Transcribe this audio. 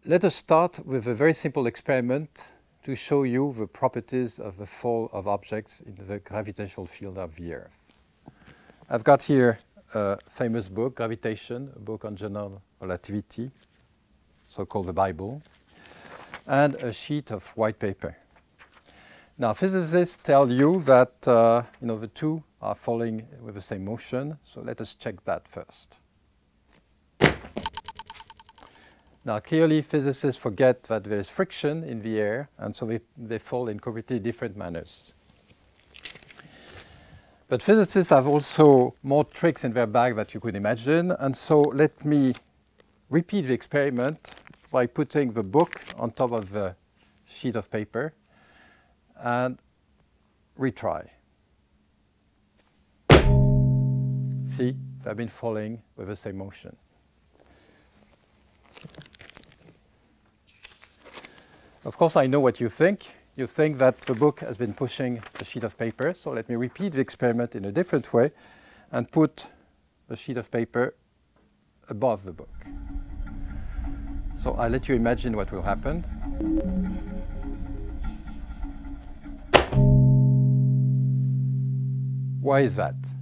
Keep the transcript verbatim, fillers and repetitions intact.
Let us start with a very simple experiment to show you the properties of the fall of objects in the gravitational field of the Earth. I've got here a famous book, Gravitation, a book on general relativity, so-called the Bible, and a sheet of white paper. Now, physicists tell you that uh, you know, the two are falling with the same motion, so let us check that first. Now, clearly, physicists forget that there is friction in the air, and so they, they fall in completely different manners. But physicists have also more tricks in their bag that you could imagine, and so let me repeat the experiment by putting the book on top of the sheet of paper and retry. See, they've been falling with the same motion. Of course, I know what you think. You think that the book has been pushing the sheet of paper, so let me repeat the experiment in a different way and put the sheet of paper above the book. So I'll let you imagine what will happen. Why is that?